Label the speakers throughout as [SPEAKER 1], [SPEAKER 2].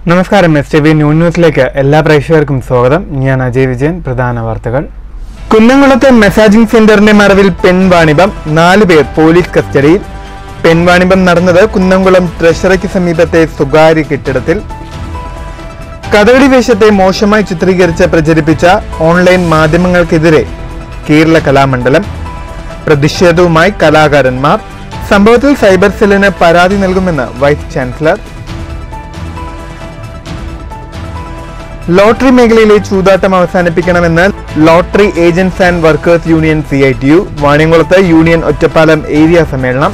[SPEAKER 1] നമസ്കാരം STV ന്യൂസിലേക്ക് എല്ലാ പ്രേക്ഷകർക്കും സ്വാഗതം. ഞാൻ അജയ് വിജയൻ. പ്രധാന വാർത്തകൾ. കുന്നംകുളത്തെ മെസ്സാജിംഗ് സെന്ററിന്റെ മറവിൽ പെൺവാണിഭം, 4 പേർ പോലീസ് കസ്റ്റഡിയിൽ. പെൺവാണിഭം നടന്നത് കുന്നംകുളം ട്രഷറിക്ക് സമീപത്തെ സ്വകാര്യ കെട്ടിടത്തിൽ. കഥകളി വേഷത്തെ മോശമായി ചിത്രീകരിച്ച് പ്രചരിപ്പിച്ച ഓൺലൈൻ മാധ്യമങ്ങൾക്കെതിരെ കേരള കലാമണ്ഡലം. പ്രതിഷേധവുമായി കലാകാരന്മാർ. സംഭവത്തിൽ സൈബർ സെല്ലിന് പരാതി നൽകുമെന്ന് വൈസ് ചാൻസലർ. ലോട്ടറി മേഖലയിലെ ചൂതാട്ടം അവസാനിപ്പിക്കണമെന്ന് lottery agents and workers union CITU. വാണിയംകുളത്ത് യൂണിയൻ ഒറ്റപ്പാലം ഏരിയ സമ്മേളനം.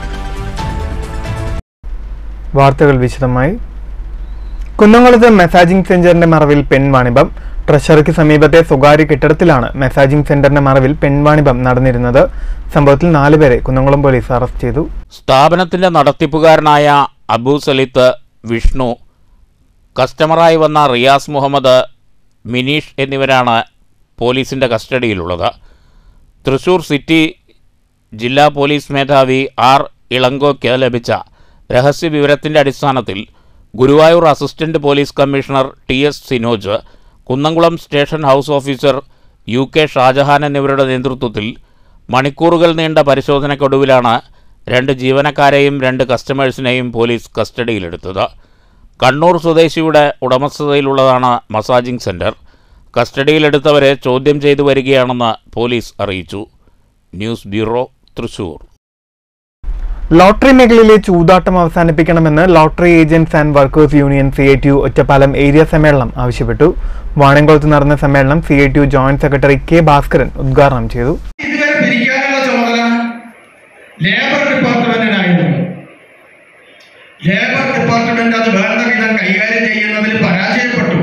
[SPEAKER 1] വാർത്തകൾ വിശദമായി. കുന്നംകുളത്ത് മെസ്സാജിംഗ് സെന്ററിന്റെ മറവിൽ പെൺവാണിഭം. ട്രഷറിക്ക് സമീപത്തെ സ്വകാര്യ കെട്ടിടത്തിലാണ് മെസ്സാജിംഗ് സെന്ററിന്റെ മറവിൽ പെൺവാണിഭം നടന്നിരുന്നത്. സംഭവത്തിൽ 4 പേരെ കുന്നംകുളം പോലീസ് അറസ്റ്റ് ചെയ്തു.
[SPEAKER 2] സ്ഥാപനത്തിന്റെ നടത്തിപ്പുകാരനായ അബു സലിത്ത്, വിഷ്ണു, കസ്റ്റമറായി വന്ന റിയാസ് മുഹമ്മദ്, മിനീഷ് എന്നിവരാണ് പോലീസിന്റെ കസ്റ്റഡിയിലുള്ളത്. തൃശൂർ സിറ്റി ജില്ലാ പോലീസ് മേധാവി R. ഇളങ്കോയ്ക്ക് ലഭിച്ച രഹസ്യ വിവരത്തിന്റെ അടിസ്ഥാനത്തിൽ Guruvayur assistant police commissioner TS Sinoj, Kunnamkulam station house officer UK Shajahan എന്നിവരുടെ നേതൃത്വത്തിൽ മണിക്കൂറുകൾ നീണ്ട പരിശോധനയ്ക്കൊടുവിലാണ് 2 ജീവനക്കാരെയും 2 കസ്റ്റമേഴ്സിനെയും പോലീസ് കസ്റ്റഡിയിലെടുത്തത്. കണ്ണൂർ സ്വദേശിയുടെ ഉടമസ്ഥതയിലുള്ളതാണ് മസാജിംഗ് സെന്റർ. കസ്റ്റഡിയിലെടുത്തവരെ ചോദ്യം ചെയ്തു വരികയാണെന്ന് പോലീസ് അറിയിച്ചു. News bureau, Thrissur.
[SPEAKER 1] ലോട്ടറി മേഖലയിലെ ചൂതാട്ടം അവസാനിപ്പിക്കണമെന്ന് lottery agents and workers union CITU Ottapalam area സമ്മേളനം ആവശ്യപ്പെട്ടു. വാണിയംകുളത്ത് നടന്ന സമ്മേളനം CITU joint secretary K. Bhaskaran ഉദ്ഘാടനം ചെയ്തു.
[SPEAKER 3] ലേബർ ഡിപ്പാർട്ട്മെന്റ് അത് വേണ്ട വിധം കൈകാര്യം ചെയ്യുന്നതിൽ പരാജയപ്പെട്ടു.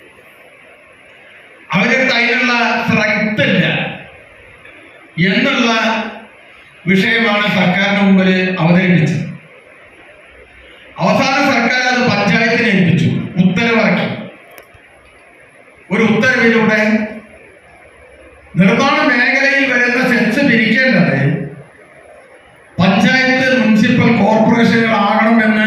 [SPEAKER 3] അവർക്ക് അതിനുള്ള ശ്രദ്ധയില്ല എന്നുള്ള വിഷയമാണ് സർക്കാരിന് മുമ്പിൽ അവതരിപ്പിച്ചത്. അവസാന സർക്കാർ അത് പഞ്ചായത്തിനെ ഏൽപ്പിച്ചു, ഉത്തരവിറക്കി. ഒരു ഉത്തരവിലൂടെ നിർമ്മാണ മേഖലയിൽ വരുന്ന സെസ് പിരിക്കേണ്ടത് പഞ്ചായത്ത്, മുനിസിപ്പൽ കോർപ്പറേഷനുകളാകണമെന്ന്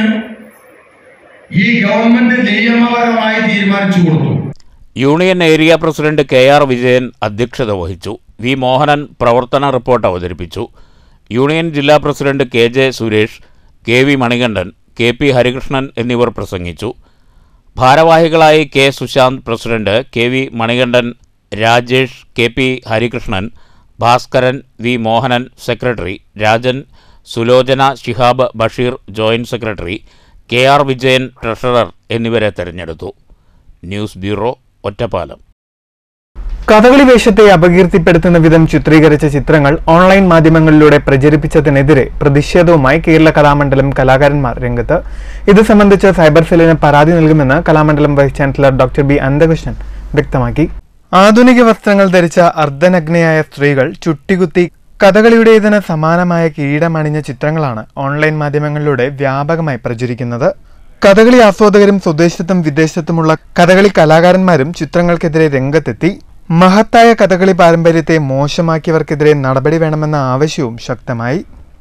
[SPEAKER 3] ഈ ഗവൺമെന്റ് നിയമപരമായി തീരുമാനിച്ചു കൊടുത്തു.
[SPEAKER 2] Union area president KR Vijayan അധ്യക്ഷത വഹിച്ചു. V. മോഹനൻ പ്രവർത്തന റിപ്പോർട്ട് അവതരിപ്പിച്ചു. യൂണിയൻ ജില്ലാ president KJ Suresh, KV Manikandan, KP Harikrishnan എന്നിവർ പ്രസംഗിച്ചു. ഭാരവാഹികളായി K. Sushanth president, KV Manikandan, Rajesh, KP Harikrishnan, Bhaskaran, V. Mohanan secretary, Rajan, Sulochana, Shihab, Basheer joint secretary, KR Vijayan treasurer എന്നിവരെ തെരഞ്ഞെടുത്തു. News bureau, Ottapalam.
[SPEAKER 1] കഥകളി വേഷത്തെ അപകീർത്തിപ്പെടുത്തുന്ന വിധം ചിത്രീകരിച്ച ചിത്രങ്ങൾ ഓൺലൈൻ മാധ്യമങ്ങളിലൂടെ പ്രചരിപ്പിച്ചതിനെതിരെ പ്രതിഷേധവുമായി കേരള കലാമണ്ഡലം കലാകാരന്മാർ രംഗത്ത്. ഇത് സംബന്ധിച്ച് സൈബർ സെല്ലിന് പരാതി നൽകുമെന്ന് Kalamandalam vice chancellor Dr. B. Ananthakrishnan വ്യക്തമാക്കി. ആധുനിക വസ്ത്രങ്ങൾ ധരിച്ച അർദ്ധനഗ്നയായ സ്ത്രീകൾ ചുട്ടികുത്തി കഥകളിയുടേതിന് സമാനമായ കിരീടമണിഞ്ഞ ചിത്രങ്ങളാണ് ഓൺലൈൻ മാധ്യമങ്ങളിലൂടെ വ്യാപകമായി പ്രചരിക്കുന്നത്. കഥകളി ആസ്വാദകരും സ്വദേശത്തും വിദേശത്തുമുള്ള കഥകളി കലാകാരന്മാരും ചിത്രങ്ങൾക്കെതിരെ രംഗത്തെത്തി. മഹത്തായ കഥകളി പാരമ്പര്യത്തെ മോശമാക്കിയവർക്കെതിരെ നടപടി വേണമെന്ന ആവശ്യവും ശക്തമായി.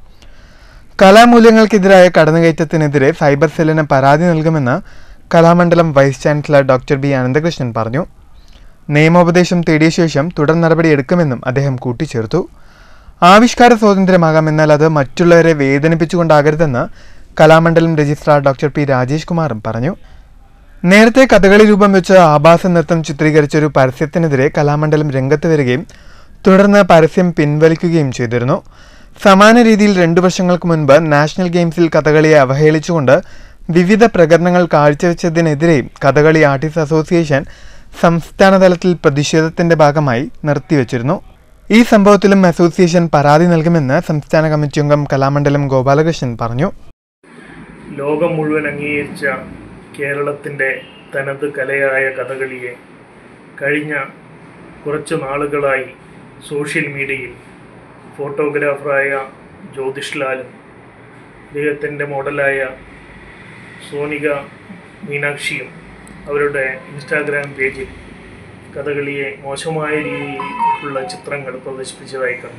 [SPEAKER 1] കലാമൂല്യങ്ങൾക്കെതിരായ കടന്നുകയറ്റത്തിനെതിരെ സൈബർ സെല്ലിന് പരാതി നൽകുമെന്ന് Kalamandalam vice chancellor Dr. B. Ananthakrishnan പറഞ്ഞു. നിയമോപദേശം തേടിയ ശേഷം തുടർ നടപടി എടുക്കുമെന്നും അദ്ദേഹം കൂട്ടിച്ചേർത്തു. ആവിഷ്കാര സ്വാതന്ത്ര്യമാകാമെന്നാൽ അത് മറ്റുള്ളവരെ വേദനിപ്പിച്ചുകൊണ്ടാകരുതെന്ന് Kalamandalam registrar Dr. P. Rajesh കുമാറും പറഞ്ഞു. നേരത്തെ കഥകളി രൂപം വെച്ച് ആഭാസ നൃത്തം ചിത്രീകരിച്ചൊരു പരസ്യത്തിനെതിരെ കലാമണ്ഡലം രംഗത്ത് വരികയും തുടർന്ന് പരസ്യം പിൻവലിക്കുകയും ചെയ്തിരുന്നു. സമാന രീതിയിൽ 2 വർഷങ്ങൾക്ക് മുൻപ് നാഷണൽ ഗെയിംസിൽ കഥകളിയെ അവഹേളിച്ചുകൊണ്ട് വിവിധ പ്രകടനങ്ങൾ കാഴ്ചവെച്ചതിനെതിരെയും കഥകളി ആർട്ടിസ്റ്റ് അസോസിയേഷൻ സംസ്ഥാന തലത്തിൽ പ്രതിഷേധത്തിന്റെ ഭാഗമായി നിർത്തിവച്ചിരുന്നു. ഈ സംഭവത്തിലും അസോസിയേഷൻ പരാതി നൽകുമെന്ന് സംസ്ഥാന കമ്മിറ്റി അംഗം കലാമണ്ഡലം ഗോപാലകൃഷ്ണൻ പറഞ്ഞു.
[SPEAKER 4] ലോകം മുഴുവൻ അംഗീകരിച്ച കേരളത്തിൻ്റെ തനത് കലയായ കഥകളിയെ കഴിഞ്ഞ കുറച്ച് നാളുകളായി സോഷ്യൽ മീഡിയയിൽ ഫോട്ടോഗ്രാഫറായ ജ്യോതിഷ് ലാലും അദ്ദേഹത്തിൻ്റെ മോഡലായ സോനിക മീനാക്ഷിയും അവരുടെ ഇൻസ്റ്റാഗ്രാം പേജിൽ കഥകളിയെ മോശമായ രീതിയിലുള്ള ചിത്രങ്ങൾ പ്രദർശിപ്പിച്ചതായി കണ്ടു.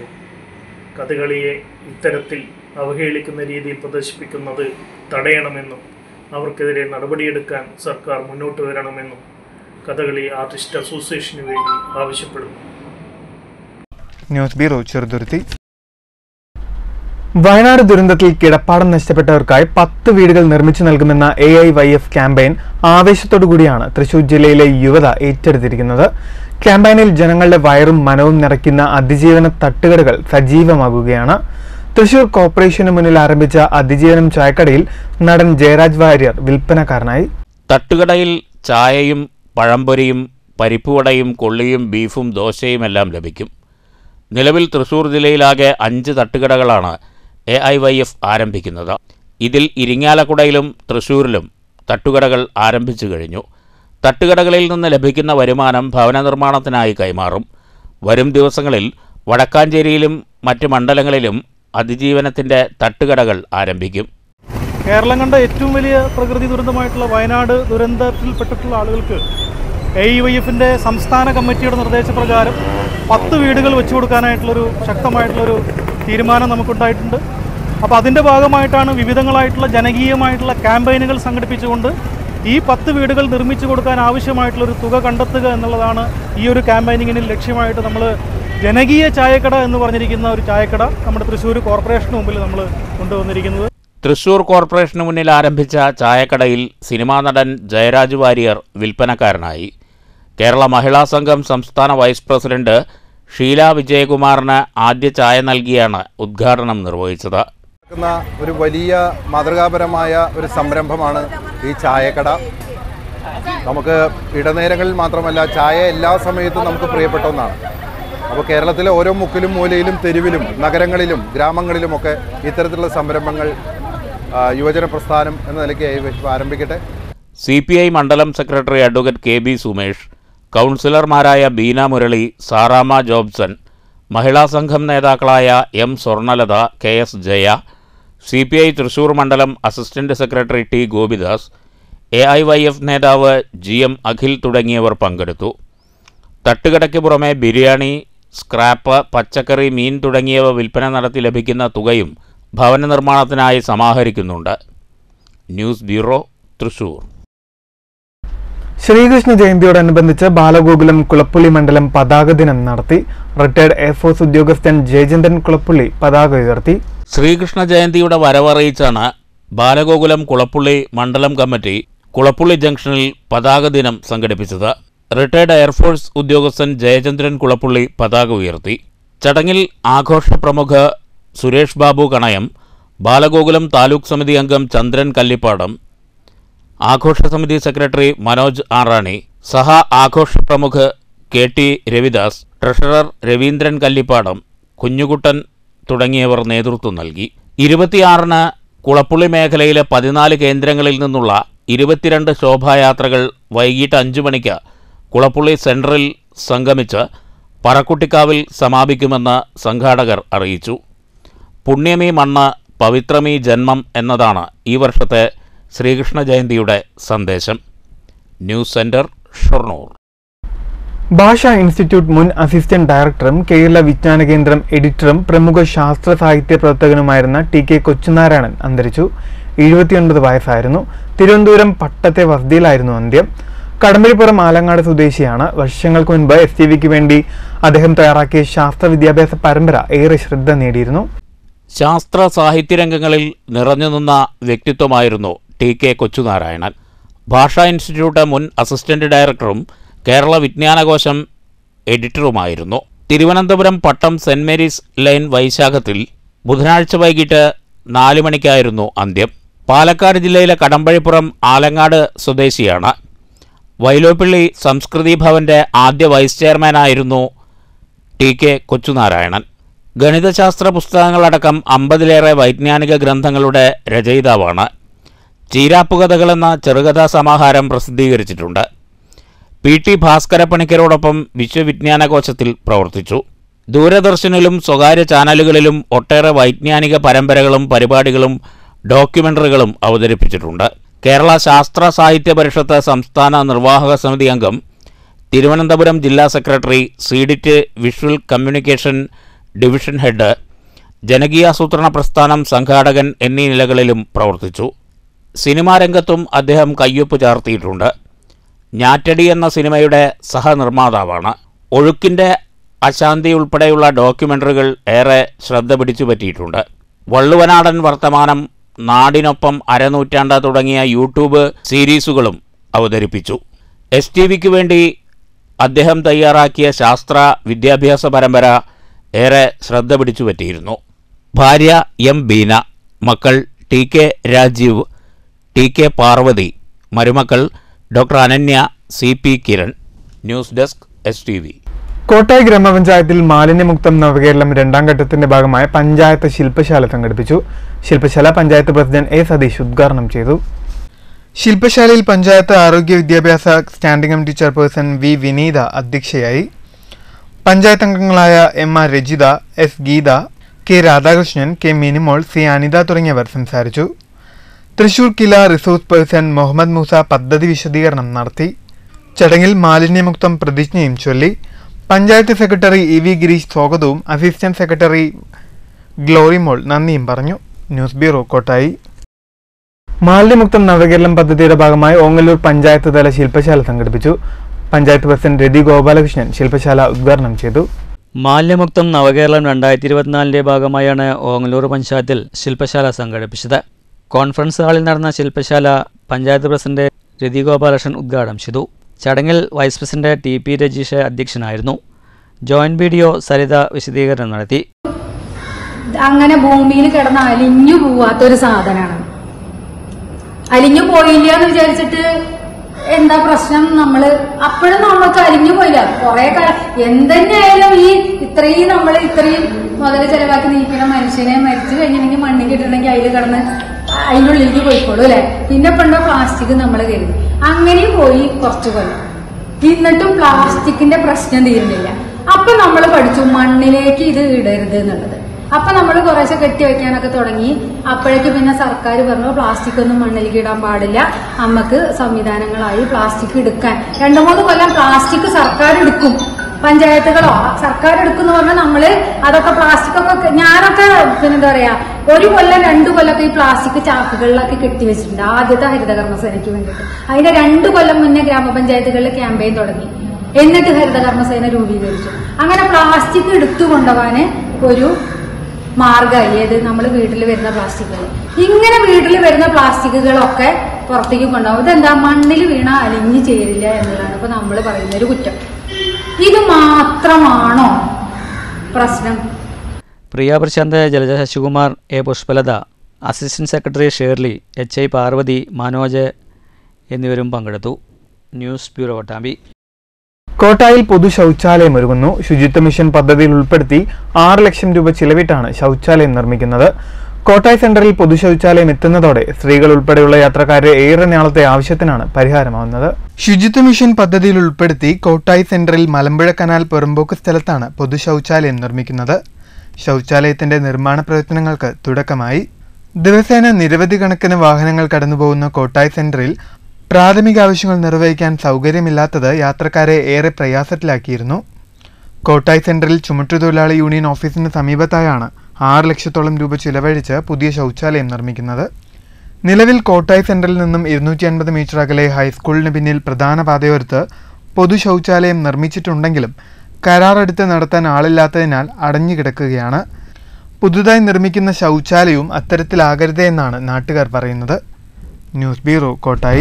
[SPEAKER 4] കഥകളിയെ ഇത്തരത്തിൽ അവഹേളിക്കുന്ന രീതിയിൽ പ്രദർശിപ്പിക്കുന്നത് തടയണമെന്നും അവർക്കെതിരെ നടപടിയെടുക്കാൻ സർക്കാർ മുന്നോട്ട് വരണമെന്നും കഥകളി ആർട്ടിസ്റ്റ് അസോസിയേഷന് വേണ്ടി ആവശ്യപ്പെടുന്നു.
[SPEAKER 1] News bureau, Cheruthuruthy. വയനാട് ദുരന്തത്തിൽ കിടപ്പാടം നഷ്ടപ്പെട്ടവർക്കായി 10 വീടുകൾ നിർമ്മിച്ചു നൽകുമെന്ന AIYF ക്യാമ്പയിൻ ആവേശത്തോടുകൂടിയാണ് തൃശൂർ ജില്ലയിലെ യുവത ഏറ്റെടുത്തിരിക്കുന്നത്. ക്യാമ്പയിനിൽ ജനങ്ങളുടെ വയറും മനവും നിറയ്ക്കുന്ന അതിജീവന തട്ടുകടകൾ സജീവമാകുകയാണ്. തൃശൂർ കോർപ്പറേഷന് മുന്നിൽ ആരംഭിച്ച അതിജീവനം ചായക്കടയിൽ നടൻ ജയരാജ് വാര്യർ വിൽപ്പനക്കാരനായി.
[SPEAKER 2] തട്ടുകടയിൽ ചായയും പഴംപൊരിയും പരിപ്പുവടയും കൊള്ളിയും ബീഫും ദോശയുമെല്ലാം ലഭിക്കും. നിലവിൽ തൃശൂർ ജില്ലയിലാകെ 5 തട്ടുകടകളാണ് AIYF ആരംഭിക്കുന്നത്. ഇതിൽ ഇരിങ്ങാലക്കുടയിലും തൃശൂരിലും തട്ടുകടകൾ ആരംഭിച്ചു കഴിഞ്ഞു. തട്ടുകടകളിൽ നിന്ന് ലഭിക്കുന്ന വരുമാനം ഭവന നിർമ്മാണത്തിനായി കൈമാറും. വരും ദിവസങ്ങളിൽ വടക്കാഞ്ചേരിയിലും മറ്റ് മണ്ഡലങ്ങളിലും അതിജീവനത്തിൻ്റെ തട്ടുകടകൾ ആരംഭിക്കും.
[SPEAKER 5] കേരളം കണ്ട ഏറ്റവും വലിയ പ്രകൃതി ദുരന്തമായിട്ടുള്ള വയനാട് ദുരന്തത്തിൽപ്പെട്ടിട്ടുള്ള ആളുകൾക്ക് AIYFിൻ്റെ സംസ്ഥാന കമ്മിറ്റിയുടെ നിർദ്ദേശപ്രകാരം 10 വീടുകൾ വെച്ചു കൊടുക്കാനായിട്ടുള്ളൊരു ശക്തമായിട്ടുള്ളൊരു തീരുമാനം നമുക്കുണ്ടായിട്ടുണ്ട്. അപ്പോൾ അതിൻ്റെ ഭാഗമായിട്ടാണ് വിവിധങ്ങളായിട്ടുള്ള ജനകീയമായിട്ടുള്ള ക്യാമ്പയിനുകൾ സംഘടിപ്പിച്ചുകൊണ്ട് ഈ 10 വീടുകൾ നിർമ്മിച്ചു കൊടുക്കാൻ ആവശ്യമായിട്ടുള്ളൊരു തുക കണ്ടെത്തുക എന്നുള്ളതാണ് ഈ ഒരു ക്യാമ്പയിനിങ്ങിന് ലക്ഷ്യമായിട്ട് നമ്മൾ ജനകീയ ചായക്കട എന്ന് പറഞ്ഞിരിക്കുന്ന ഒരു ചായക്കട നമ്മുടെ തൃശ്ശൂർ കോർപ്പറേഷന് മുമ്പിൽ നമ്മൾ കൊണ്ടുവന്നിരിക്കുന്നത്.
[SPEAKER 2] തൃശൂർ കോർപ്പറേഷന് മുന്നിൽ ആരംഭിച്ച ചായക്കടയിൽ സിനിമാ നടൻ ജയരാജ് വാര്യർ വിൽപ്പനക്കാരനായി. കേരള മഹിളാ സംഘം സംസ്ഥാന വൈസ് പ്രസിഡന്റ് ഷീല വിജയകുമാറിന് ആദ്യ ചായ നൽകിയാണ് ഉദ്ഘാടനം നിർവഹിച്ചത്.
[SPEAKER 6] ഒരു വലിയ മാതൃകാപരമായ ഒരു സംരംഭമാണ് ഈ ചായക്കട. നമുക്ക് ഇടനേരങ്ങളിൽ മാത്രമല്ല, ചായ എല്ലാ സമയത്തും നമുക്ക് പ്രിയപ്പെട്ട ഒന്നാണ്. അപ്പോൾ കേരളത്തിലെ ഓരോ മുക്കിലും മൂലയിലും തെരുവിലും നഗരങ്ങളിലും ഗ്രാമങ്ങളിലുമൊക്കെ ഇത്തരത്തിലുള്ള സംരംഭങ്ങൾ യുവജന പ്രസ്ഥാനം എന്ന നിലയ്ക്ക് ആരംഭിക്കട്ടെ.
[SPEAKER 2] CPI മണ്ഡലം സെക്രട്ടറി അഡ്വക്കേറ്റ് KB സുമേഷ്, കൗൺസിലർമാരായ ബീന മുരളി, സാറാമ ജോബ്സൺ, മഹിളാ സംഘം നേതാക്കളായ M Swarnalatha, KS Jaya, CPI Thrissur മണ്ഡലം assistant secretary T Gopidas, AIYF നേതാവ് GM അഖിൽ തുടങ്ങിയവർ പങ്കെടുത്തു. തട്ടുകടയ്ക്ക് പുറമെ ബിരിയാണി, സ്ക്രാപ്പ്, പച്ചക്കറി, മീൻ തുടങ്ങിയവ വിൽപ്പന നടത്തി ലഭിക്കുന്ന തുകയും ഭവന നിർമ്മാണത്തിനായി സമാഹരിക്കുന്നുണ്ട്. News bureau, Thrissur.
[SPEAKER 1] ശ്രീകൃഷ്ണ ജയന്തിയോടനുബന്ധിച്ച് ബാലഗോകുലം കുളപ്പുള്ളി മണ്ഡലം പതാക ദിനം നടത്തി. റിട്ടയർഡ് എയർഫോഴ്സ് ഉദ്യോഗസ്ഥൻ ജയചന്ദ്രൻ കുളപ്പുള്ളി പതാക ഉയർത്തി.
[SPEAKER 2] ശ്രീകൃഷ്ണ ജയന്തിയുടെ വരവറിയിച്ചാണ് ബാലഗോകുലം കുളപ്പുള്ളി മണ്ഡലം കമ്മിറ്റി കുളപ്പുള്ളി ജംഗ്ഷനിൽ പതാക ദിനം സംഘടിപ്പിച്ചത്. റിട്ടയർഡ് എയർഫോഴ്സ് ഉദ്യോഗസ്ഥൻ ജയചന്ദ്രൻ കുളപ്പുള്ളി പതാക ഉയർത്തി. ചടങ്ങിൽ ആഘോഷ പ്രമുഖ സുരേഷ് ബാബു കണയം, ബാലഗോകുലം താലൂക്ക് സമിതി അംഗം ചന്ദ്രൻ കല്ലിപ്പാടം, ആഘോഷ സമിതി സെക്രട്ടറി മനോജ് ആറാണി, സഹ ആഘോഷ പ്രമുഖ് KT രവിദാസ്, ട്രഷറർ രവീന്ദ്രൻ കല്ലിപ്പാടം, കുഞ്ഞുകുട്ടൻ തുടങ്ങിയവർ നേതൃത്വം നൽകി. 26-ന് കുളപ്പുള്ളി മേഖലയിലെ 14 കേന്ദ്രങ്ങളിൽ നിന്നുള്ള 22 ശോഭായാത്രകൾ വൈകിട്ട് 5 മണിക്ക് കുളപ്പുള്ളി സെൻട്രൽ സംഗമിച്ച് പറക്കുട്ടിക്കാവിൽ സമാപിക്കുമെന്ന് സംഘാടകർ അറിയിച്ചു. പുണ്യമീ മണ്ണ് പവിത്രമീ ജന്മം എന്നതാണ് ഈ വർഷത്തെ ശ്രീകൃഷ്ണ ജയന്തിയുടെ സന്ദേശം. News centre, Shoranur.
[SPEAKER 1] ഭാഷാ ഇൻസ്റ്റിറ്റ്യൂട്ട് മുൻ അസിസ്റ്റന്റ് ഡയറക്ടറും കേരള വിജ്ഞാന കേന്ദ്രം എഡിറ്ററും പ്രമുഖ ശാസ്ത്ര സാഹിത്യ പ്രവർത്തകനുമായിരുന്ന TK കൊച്ചുനാരായണൻ അന്തരിച്ചു. 79 വയസ്സായിരുന്നു. തിരുവനന്തപുരം പട്ടത്തെ വസതിയിലായിരുന്നു അന്ത്യം. കടമ്പഴിപ്പുറം ആലങ്ങാട് സ്വദേശിയാണ്. വർഷങ്ങൾക്ക് മുൻപ് STVക്ക് വേണ്ടി അദ്ദേഹം തയ്യാറാക്കിയ ശാസ്ത്ര വിദ്യാഭ്യാസ പരമ്പര ഏറെ ശ്രദ്ധ നേടിയിരുന്നു.
[SPEAKER 2] ശാസ്ത്ര സാഹിത്യരംഗങ്ങളിൽ നിറഞ്ഞുനിന്ന വ്യക്തിത്വമായിരുന്നു TK കൊച്ചുനാരായണൻ. ഭാഷാ ഇൻസ്റ്റിറ്റ്യൂട്ട് മുൻ അസിസ്റ്റന്റ് ഡയറക്ടറും കേരള വിജ്ഞാനകോശം എഡിറ്ററുമായിരുന്നു. Thiruvananthapuram Pattom saint Mary's lane വൈശാഖത്തിൽ ബുധനാഴ്ച വൈകിട്ട് 4 മണിക്കായിരുന്നു അന്ത്യം. പാലക്കാട് ജില്ലയിലെ കടമ്പഴിപ്പുറം ആലങ്ങാട് സ്വദേശിയാണ്. വൈലോപ്പിള്ളി സംസ്കൃതി ഭവന്റെ ആദ്യ വൈസ് ചെയർമാനായിരുന്നു TK കൊച്ചുനാരായണൻ. ഗണിതശാസ്ത്ര പുസ്തകങ്ങളടക്കം 50-ലേറെ വൈജ്ഞാനിക ഗ്രന്ഥങ്ങളുടെ രചയിതാവാണ്. ചീരാപ്പുകഥകളെന്ന ചെറുകഥാ സമാഹാരം പ്രസിദ്ധീകരിച്ചിട്ടുണ്ട്. PT ഭാസ്കരപ്പണിക്കരോടൊപ്പം വിശ്വവിജ്ഞാനകോശത്തിൽ പ്രവർത്തിച്ചു. ദൂരദർശനിലും സ്വകാര്യ ചാനലുകളിലും ഒട്ടേറെ വൈജ്ഞാനിക പരമ്പരകളും പരിപാടികളും ഡോക്യുമെൻ്ററികളും അവതരിപ്പിച്ചിട്ടുണ്ട്. കേരള ശാസ്ത്ര സാഹിത്യ പരിഷത്ത് സംസ്ഥാന നിർവാഹക സമിതി അംഗം, തിരുവനന്തപുരം ജില്ലാ secretary, CDIT visual communication division head, ജനകീയാസൂത്രണ പ്രസ്ഥാനം സംഘാടകൻ എന്നീ നിലകളിലും പ്രവർത്തിച്ചു. സിനിമാ രംഗത്തും അദ്ദേഹം കയ്യൊപ്പ് ചാർത്തിയിട്ടുണ്ട്. ഞാറ്റടി എന്ന സിനിമയുടെ സഹനിർമ്മാതാവാണ്. ഒഴുക്കിൻ്റെ അശാന്തി ഉൾപ്പെടെയുള്ള ഡോക്യുമെൻ്ററികൾ ഏറെ ശ്രദ്ധ പിടിച്ചു പറ്റിയിട്ടുണ്ട്. വള്ളുവനാടൻ വർത്തമാനം, നാടിനൊപ്പം അരനൂറ്റാണ്ട് തുടങ്ങിയ യൂട്യൂബ് സീരീസുകളും അവതരിപ്പിച്ചു. STVക്ക് വേണ്ടി അദ്ദേഹം തയ്യാറാക്കിയ ശാസ്ത്ര വിദ്യാഭ്യാസ പരമ്പര ഏറെ ശ്രദ്ധ പിടിച്ചു പറ്റിയിരുന്നു. ഭാര്യ M. ബീന, മക്കൾ TK രാജീവ്, TK പാർവതി, മരുമക്കൾ doctor Ananya, CP Kiran. News desk STV.
[SPEAKER 1] Kottayi ഗ്രാമപഞ്ചായത്തിൽ മാലിന്യമുക്തം നവകേരളം രണ്ടാം ഘട്ടത്തിന്റെ ഭാഗമായ പഞ്ചായത്ത് ശില്പശാല സംഘടിപ്പിച്ചു. ശില്പശാല പഞ്ചായത്ത് പ്രസിഡന്റ് A. സതീഷ് ഉദ്ഘാടനം ചെയ്തു. ശില്പശാലയിൽ പഞ്ചായത്ത് ആരോഗ്യ വിദ്യാഭ്യാസ standing committee chairperson V. Vineetha അധ്യക്ഷയായി. പഞ്ചായത്ത് അംഗങ്ങളായ MR Rajitha, S. Geetha, K. Radhakrishnan, K. Minimol, C. Anitha തുടങ്ങിയവർ സംസാരിച്ചു. തൃശൂർ കില റിസോഴ്സ് പേഴ്സൺ മുഹമ്മദ് മൂസ പദ്ധതി വിശദീകരണം നടത്തി. ചടങ്ങിൽ മാലിന്യമുക്തം പ്രതിജ്ഞയും ചൊല്ലി. പഞ്ചായത്ത് സെക്രട്ടറി EV ഗിരീഷ് സ്വാഗതവും അസിസ്റ്റന്റ് സെക്രട്ടറി ഗ്ലോറി മോൾ നന്ദിയും പറഞ്ഞു. News bureau, Kottayi. മാലിന്യമുക്തം നവകേരളം പദ്ധതിയുടെ ഭാഗമായി ഓങ്ങല്ലൂർ പഞ്ചായത്ത് തല ശില്പശാല സംഘടിപ്പിച്ചു. പഞ്ചായത്ത് പ്രസിഡന്റ് രതി ഗോപാലകൃഷ്ണൻ ശില്പശാല ഉദ്ഘാടനം ചെയ്തു.
[SPEAKER 7] മാലിന്യമുക്തം നവകേരളം 2024 ഭാഗമായാണ് ഓങ്ങല്ലൂർ പഞ്ചായത്തിൽ ശില്പശാല സംഘടിപ്പിച്ചത്. കോൺഫറൻസ് ഹാളിൽ നടന്ന ശില്പശാല പഞ്ചായത്ത് പ്രസിഡന്റ് രതി ഗോപാലകൃഷ്ണൻ ഉദ്ഘാടനം ചെയ്തു. ചടങ്ങിൽ വൈസ് പ്രസിഡന്റ് TP രജീഷ് അധ്യക്ഷനായിരുന്നു. ജോയിന്റ് BDO സരിത വിശദീകരണം നടത്തി.
[SPEAKER 8] അങ്ങനെ ഭൂമിയിൽ കിടന്ന് അലിഞ്ഞു പോവാത്തൊരു സാധനമാണ്. അലിഞ്ഞു പോയില്ല എന്ന് വിചാരിച്ചിട്ട് എന്താ പ്രശ്നം? അപ്പോഴും നമ്മൾക്ക് അലിഞ്ഞു പോയില്ല. കുറെ എന്തെന്നെയായാലും ഇത്രയും മുതൽ ചെലവാക്കി നീക്കുന്ന മനുഷ്യനെ മരിച്ചു കഴിഞ്ഞിട്ടുണ്ടെങ്കിൽ മണ്ണിൽ കിട്ടണമെങ്കിൽ അതിൽ കിടന്ന് അതിൻ്റെ ഉള്ളിലേക്ക് പോയിക്കോളൂ അല്ലെ. പിന്നെ പണ്ടോ പ്ലാസ്റ്റിക് നമ്മൾ കരുതി അങ്ങനെയും പോയി കുറച്ചു കൊല്ലം. എന്നിട്ടും പ്ലാസ്റ്റിക്കിന്റെ പ്രശ്നം തീരുന്നില്ല. അപ്പൊ നമ്മൾ പഠിച്ചു മണ്ണിലേക്ക് ഇത് ഇടരുത് എന്നുള്ളത്. അപ്പൊ നമ്മൾ കുറേശ്ശെ കെട്ടിവെക്കാനൊക്കെ തുടങ്ങി. അപ്പോഴേക്ക് പിന്നെ സർക്കാർ പറഞ്ഞു പ്ലാസ്റ്റിക് ഒന്നും മണ്ണിലേക്ക് ഇടാൻ പാടില്ല, നമുക്ക് സംവിധാനങ്ങളായി പ്ലാസ്റ്റിക് എടുക്കാൻ. 2-3 കൊല്ലം പ്ലാസ്റ്റിക് സർക്കാർ എടുക്കും, പഞ്ചായത്തുകളോ സർക്കാർ എടുക്കുന്ന പറഞ്ഞാൽ നമ്മള് അതൊക്കെ പ്ലാസ്റ്റിക് ഒക്കെ ഞാനൊക്കെ പിന്നെന്താ പറയാ 1 കൊല്ലം 2 കൊല്ലമൊക്കെ ഈ പ്ലാസ്റ്റിക് ചാക്കുകളിലൊക്കെ കെട്ടിവെച്ചിട്ടുണ്ട്. ആദ്യത്തെ ഹരിതകർമ്മസേനയ്ക്ക് വേണ്ടിയിട്ട്. അതിന്റെ 2 കൊല്ലം മുന്നേ ഗ്രാമപഞ്ചായത്തുകളിൽ ക്യാമ്പയിൻ തുടങ്ങി. എന്നിട്ട് ഹരിതകർമ്മസേന രൂപീകരിച്ചു. അങ്ങനെ പ്ലാസ്റ്റിക് എടുത്തു കൊണ്ടുപോകാന് ഒരു മാർഗമായി. ഏത് നമ്മൾ വീട്ടിൽ വരുന്ന പ്ലാസ്റ്റിക്കുകൾ. ഇങ്ങനെ വീട്ടിൽ വരുന്ന പ്ലാസ്റ്റിക്കുകളൊക്കെ പുറത്തേക്ക് കൊണ്ടുപോകും. ഇതെന്താ? മണ്ണിൽ വീണ അലിഞ്ഞു ചേരില്ല എന്നുള്ളതാണ് ഇപ്പൊ നമ്മൾ പറയുന്ന ഒരു കുറ്റം. ഇത് മാത്രമാണോ പ്രശ്നം?
[SPEAKER 7] Priya Prashanth, Jalaja Sasikumar, A. Pushpalatha, assistant secretary Shirley, HI Parvathy, Manoj എന്നിവരും പങ്കെടുത്തു. News bureau, Pattambi.
[SPEAKER 1] കോട്ടായിൽ പൊതു ശൗചാലയം ഒരുങ്ങുന്നു. ശുചിത്വ മിഷൻ പദ്ധതിയിൽ ഉൾപ്പെടുത്തി 6 ലക്ഷം രൂപ ചിലവിട്ടാണ് ശൗചാലയം നിർമ്മിക്കുന്നത്. കോട്ടായി സെന്ററിൽ പൊതു ശൗചാലയം എത്തുന്നതോടെ സ്ത്രീകൾ ഉൾപ്പെടെയുള്ള യാത്രക്കാരുടെ ഏറെ നാളത്തെ ആവശ്യത്തിനാണ് പരിഹാരമാവുന്നത്. ശുചിത്വ മിഷൻ പദ്ധതിയിൽ ഉൾപ്പെടുത്തി കോട്ടായി സെന്ററിൽ മലമ്പുഴ കനാൽ പുറമ്പോക്ക് സ്ഥലത്താണ് പൊതു ശൗചാലയം നിർമ്മിക്കുന്നത്. ശൗചാലയത്തിന്റെ നിർമ്മാണ പ്രവർത്തനങ്ങൾക്ക് തുടക്കമായി. ദിവസേന നിരവധി കണക്കിന് വാഹനങ്ങൾ കടന്നുപോകുന്ന കോട്ടായി സെന്ററിൽ പ്രാഥമിക ആവശ്യങ്ങൾ നിർവഹിക്കാൻ സൗകര്യമില്ലാത്തത് യാത്രക്കാരെ ഏറെ പ്രയാസത്തിലാക്കിയിരുന്നു. കോട്ടായി സെന്ററിൽ ചുമട്ടുതൊഴിലാളി യൂണിയൻ ഓഫീസിന് സമീപത്തായാണ് 6 ലക്ഷത്തോളം രൂപ ചിലവഴിച്ച് പുതിയ ശൗചാലയം നിർമ്മിക്കുന്നത്. നിലവിൽ കോട്ടായി സെന്ററിൽ നിന്നും 250 മീറ്റർ അകലെ ഹൈസ്കൂളിന് പിന്നിൽ പ്രധാന പാതയോരത്ത് പൊതു ശൗചാലയം നിർമ്മിച്ചിട്ടുണ്ടെങ്കിലും കരാറെടുത്ത് നടത്താൻ ആളില്ലാത്തതിനാൽ അടഞ്ഞുകിടക്കുകയാണ്. പുതുതായി നിർമ്മിക്കുന്ന ശൗചാലയവും അത്തരത്തിലാകരുതെന്നാണ് നാട്ടുകാർ പറയുന്നത്. News bureau, Kottayi.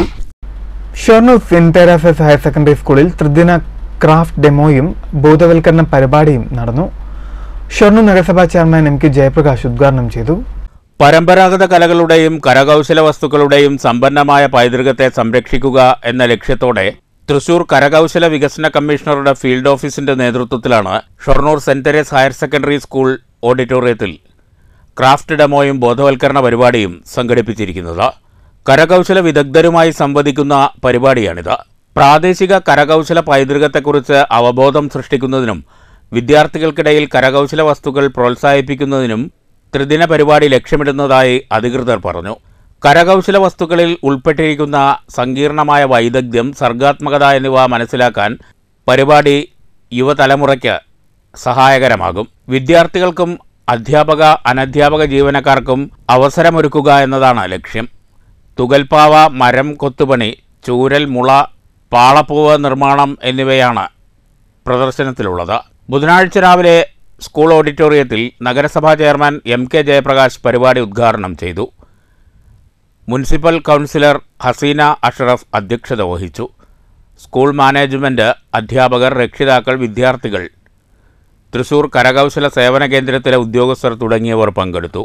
[SPEAKER 1] Shoranur saint Theresa's higher secondary സ്കൂളിൽ ത്രിദിന ക്രാഫ്റ്റ് ഡെമോയും ബോധവൽക്കരണ പരിപാടിയും നടന്നു. ഷൊർണൂർ നഗരസഭാ ചെയർമാൻ MK ജയപ്രകാശ് ഉദ്ഘാടനം ചെയ്തു.
[SPEAKER 2] പരമ്പരാഗത കലകളുടെയും കരകൗശല വസ്തുക്കളുടെയും സമ്പന്നമായ പൈതൃകത്തെ സംരക്ഷിക്കുക എന്ന ലക്ഷ്യത്തോടെ തൃശൂർ കരകൗശല വികസന കമ്മീഷണറുടെ ഫീൽഡ് ഓഫീസിന്റെ നേതൃത്വത്തിലാണ് Shoranur saint Theres higher secondary school ഓഡിറ്റോറിയത്തിൽ ക്രാഫ്റ്റ് ഡെമോയും ബോധവൽക്കരണ പരിപാടിയും സംഘടിപ്പിച്ചിരിക്കുന്നത്. കരകൗശല വിദഗ്ധരുമായി സംവദിക്കുന്ന പരിപാടിയാണിത്. പ്രാദേശിക കരകൗശല പൈതൃകത്തെക്കുറിച്ച് അവബോധം സൃഷ്ടിക്കുന്നതിനും വിദ്യാർത്ഥികൾക്കിടയിൽ കരകൗശല വസ്തുക്കൾ പ്രോത്സാഹിപ്പിക്കുന്നതിനും ത്രിദിന പരിപാടി ലക്ഷ്യമിടുന്നതായി അധികൃതർ പറഞ്ഞു. കരകൗശല വസ്തുക്കളിൽ ഉൾപ്പെട്ടിരിക്കുന്ന സങ്കീർണമായ വൈദഗ്ധ്യം, സർഗാത്മകത എന്നിവ മനസ്സിലാക്കാൻ പരിപാടി യുവതലമുറയ്ക്ക് സഹായകരമാകും. വിദ്യാർത്ഥികൾക്കും അധ്യാപക, അനധ്യാപക ജീവനക്കാർക്കും അവസരമൊരുക്കുക എന്നതാണ് ലക്ഷ്യം. തുകൽപ്പാവ, മരം കൊത്തുപണി, ചൂരൽ, മുള, പാളപ്പൂവ് നിർമ്മാണം എന്നിവയാണ് പ്രദർശനത്തിലുള്ളത്. ബുധനാഴ്ച രാവിലെ സ്കൂൾ ഓഡിറ്റോറിയത്തിൽ നഗരസഭാ ചെയർമാൻ MK ജയപ്രകാശ് പരിപാടി ഉദ്ഘാടനം ചെയ്തു. മുനിസിപ്പൽ കൗൺസിലർ ഹസീന അഷ്റഫ് അധ്യക്ഷത വഹിച്ചു. സ്കൂൾ മാനേജ്മെൻറ്റ്, അധ്യാപകർ, രക്ഷിതാക്കൾ, വിദ്യാർത്ഥികൾ, തൃശൂർ കരകൗശല സേവന കേന്ദ്രത്തിലെ ഉദ്യോഗസ്ഥർ തുടങ്ങിയവർ പങ്കെടുത്തു.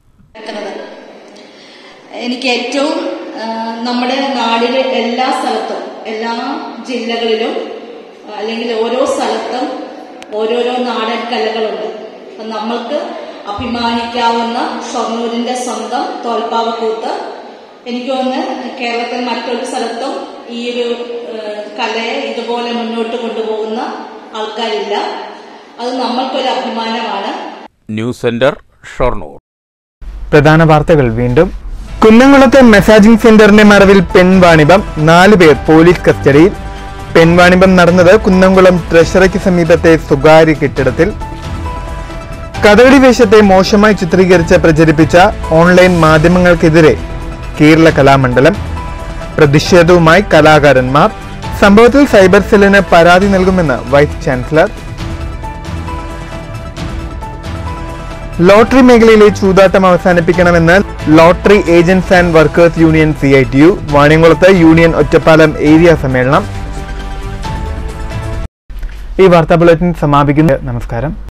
[SPEAKER 9] എനിക്ക് ഏറ്റവും നമ്മുടെ നാടിലെ എല്ലാ സ്ഥലത്തും, എല്ലാ ജില്ലകളിലും അല്ലെങ്കിൽ ഓരോ സ്ഥലത്തും ഓരോരോ നാടൻ കലകളുണ്ട്. നമ്മൾക്ക് അഭിമാനിക്കാവുന്ന ഷൊർണൂരിന്റെ സ്വന്തം തോൽപ്പാവക്കൂത്ത്, എനിക്ക് തോന്നുന്നു കേരളത്തിൽ മറ്റൊരു സ്ഥലത്തും ഈ ഒരു കലയെ ഇതുപോലെ മുന്നോട്ട് കൊണ്ടുപോകുന്ന ആൾക്കാരില്ല. അത് നമ്മൾക്കൊരു അഭിമാനമാണ്.
[SPEAKER 2] News centre, Shoranur.
[SPEAKER 1] പ്രധാന വാർത്തകൾ വീണ്ടും. കുന്നംകുളത്തെ മെസാജിംഗ് സെന്ററിന്റെ മറവിൽ പെൺവാണിഭം, 4 പേർ പോലീസ് കസ്റ്റഡിയിൽ. പെൺവാണിഭം നടന്നത് കുന്നംകുളം ട്രഷറിക്ക് സമീപത്തെ സ്വകാര്യ കെട്ടിടത്തിൽ. കഥകളി വേഷത്തെ മോശമായി ചിത്രീകരിച്ച് പ്രചരിപ്പിച്ച ഓൺലൈൻ മാധ്യമങ്ങൾക്കെതിരെ കേരള കലാമണ്ഡലം. പ്രതിഷേധവുമായി കലാകാരന്മാർ. സംഭവത്തിൽ സൈബർ സെല്ലിന് പരാതി നൽകുമെന്ന് വൈസ് ചാൻസലർ. ലോട്ടറി മേഖലയിലെ ചൂതാട്ടം അവസാനിപ്പിക്കണമെന്ന് lottery agents and workers union CITU. വാണിയംകുളത്ത് യൂണിയൻ ഒറ്റപ്പാലം ഏരിയ സമ്മേളനം. ഈ വാർത്താ ബുള്ളറ്റിൻ സമാപിക്കുന്നു. നമസ്കാരം.